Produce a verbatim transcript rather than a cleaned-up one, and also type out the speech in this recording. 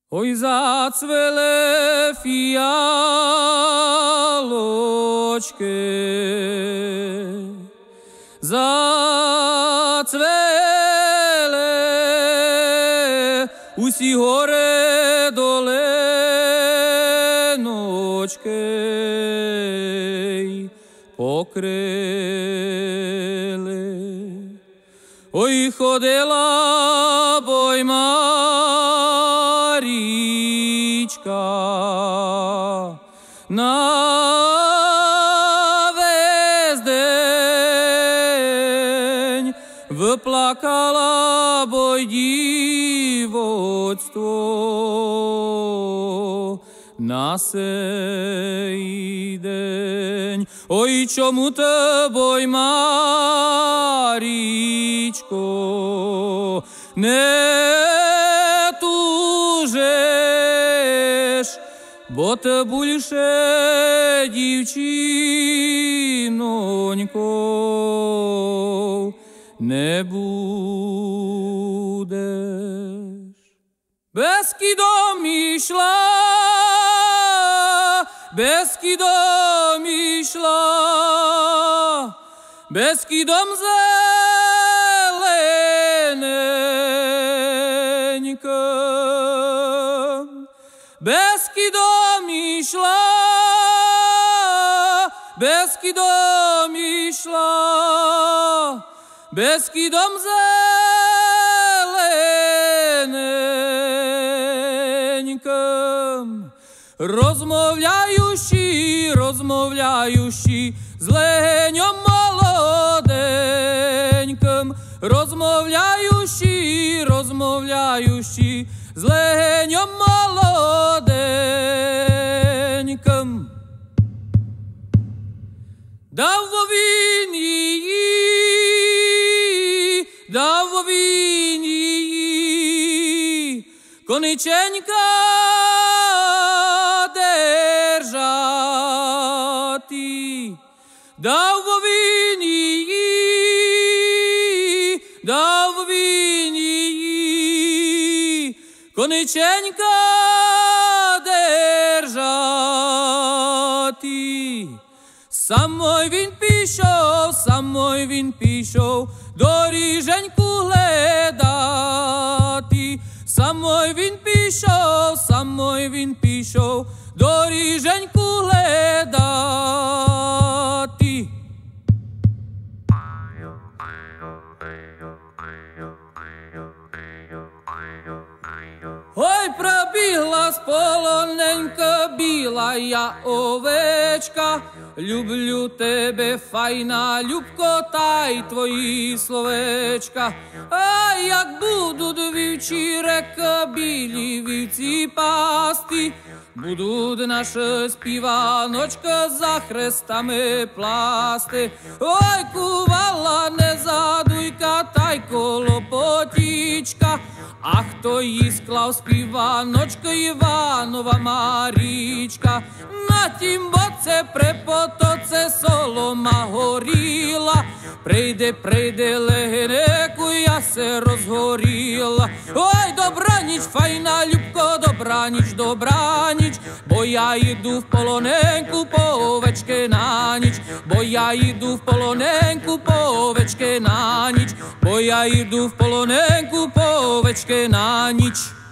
Oj, zacvele fialočke, zacvele usí hore dole nočkej pokrele. Oj, chodila boj Marička na vezdeň, vplakala boj divočstvo na sej deň. Oj, čomu te boj Maričko ne tužeš, bo te більше дівчинонько не будеш. Бескидом ішла, Бескидом ішла, Бескидом зелененьким, Бескидом ішла, Бескидом ішла, Бескидом зелененьким. Розмовляючи, розмовляючи з легенем молоденьким, розмовляючи, розмовляючи з легенем молоденьким. Дав він її, дав він її, кониченька держати. Дав він її, дав він її, кониченька держати. Самой він пішов, самой він пішов доріженьку гледати. Самой він пішов, самой він пішов доріженьку гледати. Ой, пробігла з полоненька біла я овечка, люблю тебе, файна любко, та й твої словечка. А як будуть вівчі река білі вівці пасти, будуть наша співаночка за хрестами пласти. Ой, кувала не задуйка, та й колопотічка, а хто її склав співаночка Іванова Марічка. На тім боце препотоце солома горіла, прийде, прийде легенеку, я се розгоріла. Ой, добра ніч, файна любко, добра ніч, добра ніч, бо я йду в полоненьку по овечки на ніч, бо я йду в полоненьку по овечки на ніч, бо я йду в полоненьку по овечки на ніч.